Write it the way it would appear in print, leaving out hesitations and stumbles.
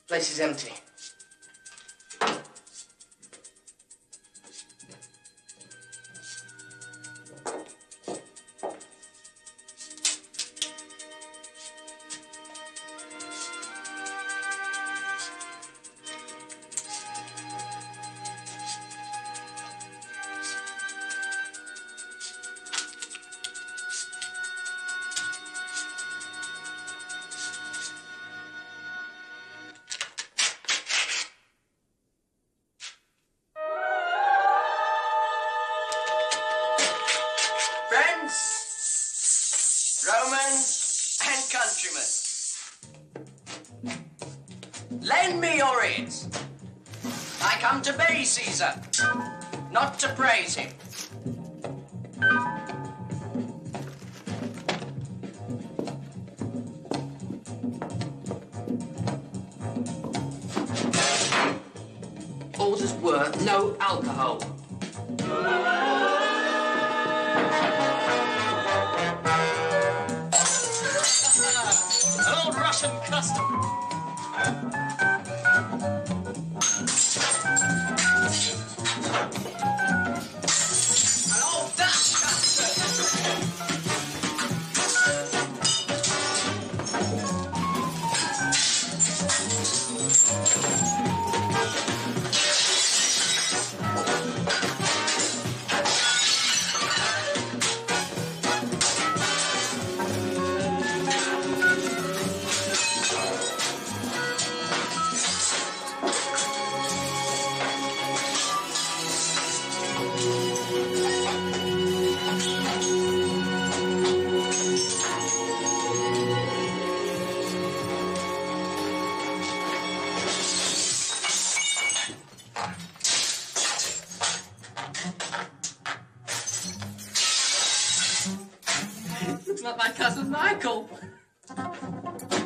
Place is empty. Friends, Romans and countrymen, lend me your ears. I come to obey Caesar, not to praise him. Orders were no alcohol. An old Russian custom. An old Dutch custom. Looks like my cousin Michael.